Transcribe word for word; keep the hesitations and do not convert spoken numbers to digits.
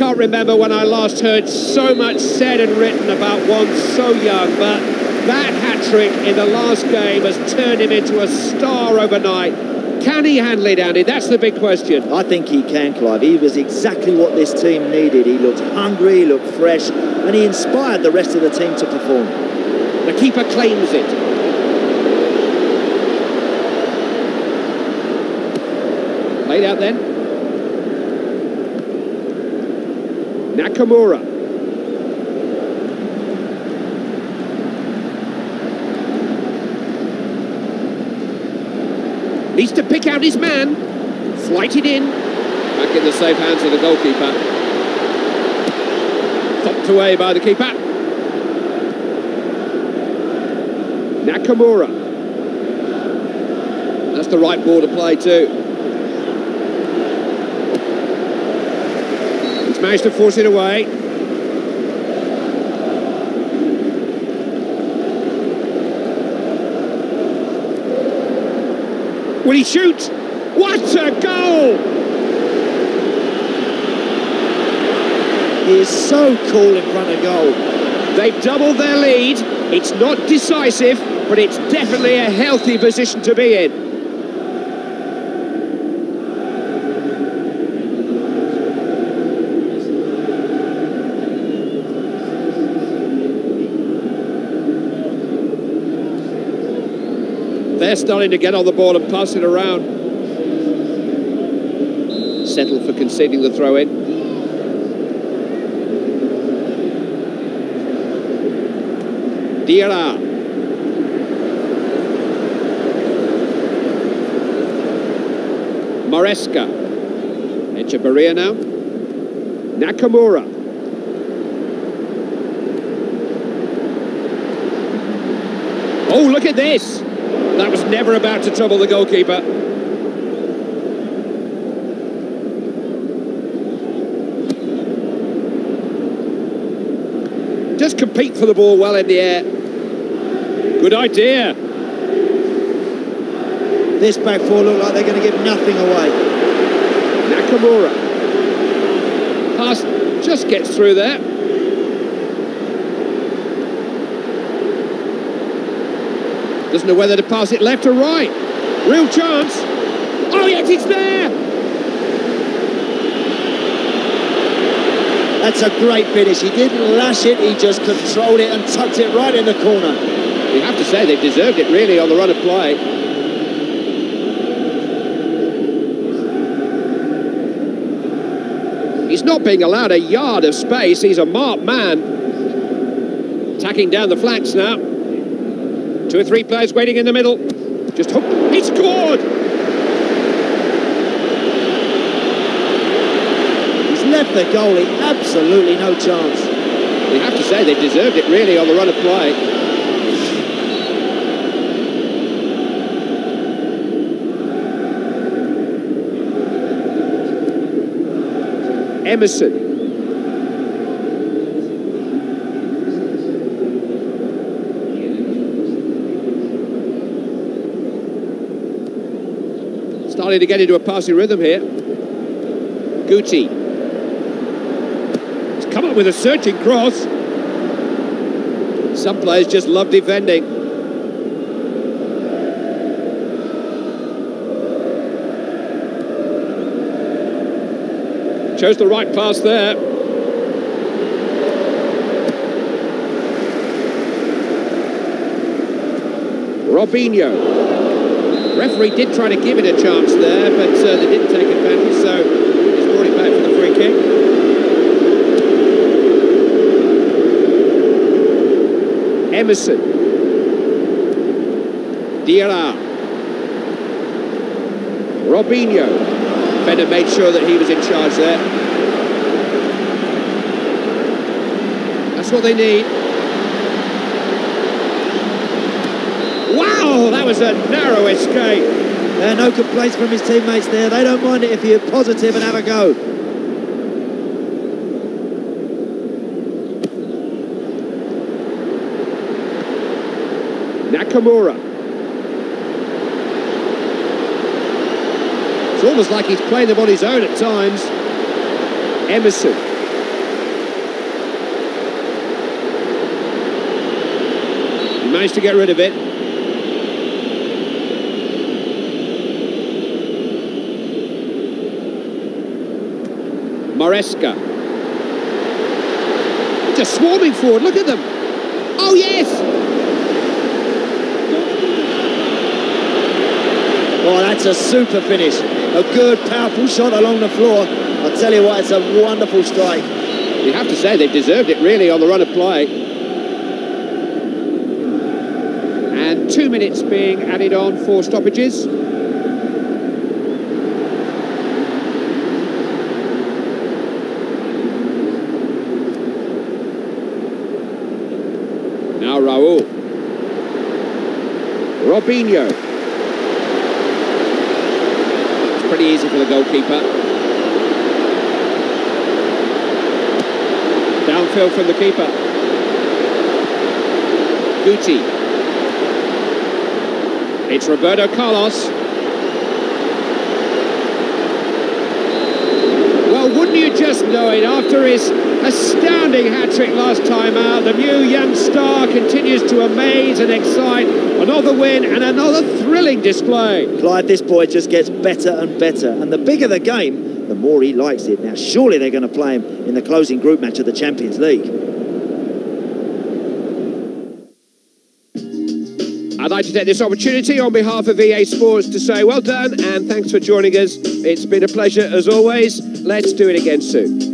can't remember when I last heard so much said and written about one so young, but that hat-trick in the last game has turned him into a star overnight. Can he handle it, Andy? That's the big question. I think he can, Clive. He was exactly what this team needed. He looked hungry, he looked fresh, and he inspired the rest of the team to perform. The keeper claims it. Played out then. Nakamura. Needs to pick out his man. Flighted in. Back in the safe hands of the goalkeeper. Thumped away by the keeper. Nakamura. That's the right ball to play too. He's managed to force it away. Will he shoot? What a goal! He is so cool in front of goal. They've doubled their lead. It's not decisive, but it's definitely a healthy position to be in. They're starting to get on the ball and pass it around. Settled for conceding the throw-in. Diarra. Maresca. Echeverria now. Nakamura. Oh, look at this! That was never about to trouble the goalkeeper. Just compete for the ball well in the air. Good idea. This back four look like they're going to give nothing away. Nakamura. Pass just gets through there. Doesn't know whether to pass it left or right. Real chance. Oh, yes, it's there! That's a great finish. He didn't lash it, he just controlled it and tucked it right in the corner. You have to say they've deserved it, really, on the run of play. He's not being allowed a yard of space. He's a marked man. Attacking down the flanks now. Two or three players waiting in the middle. Just hook. He scored! He's left the goalie absolutely no chance. You have to say they've deserved it, really, on the run of play. Emerson. Starting to get into a passing rhythm here. Guti. He's come up with a searching cross. Some players just love defending. Chose the right pass there. Robinho. Referee did try to give it a chance there, but uh, they didn't take advantage, so he's brought it back for the free kick. Emerson. Diarra. Robinho. Defender made sure that he was in charge there. That's what they need. Wow, that was a narrow escape. Uh, no complaints from his teammates there. They don't mind it if you're positive and have a go. Nakamura. It's almost like he's playing them on his own at times. Emerson. managed to get rid of it. Maresca. Just swarming forward, look at them. Oh, yes! Oh, that's a super finish. A good, powerful shot along the floor. I'll tell you what, it's a wonderful strike. You have to say they've deserved it, really, on the run of play. And two minutes being added on for stoppages. Now Raul. Robinho. It's pretty easy for the goalkeeper. Downfield from the keeper. Guti. It's Roberto Carlos. Well, wouldn't you just know it, after his astounding hat-trick last time out, the new young star continues to amaze and excite. Another win and another thrilling display. Clive, this boy just gets better and better, and the bigger the game, the more he likes it. Now, surely they're going to play him in the closing group match of the Champions League. I'd like to take this opportunity on behalf of E A Sports to say well done and thanks for joining us. It's been a pleasure as always. Let's do it again soon.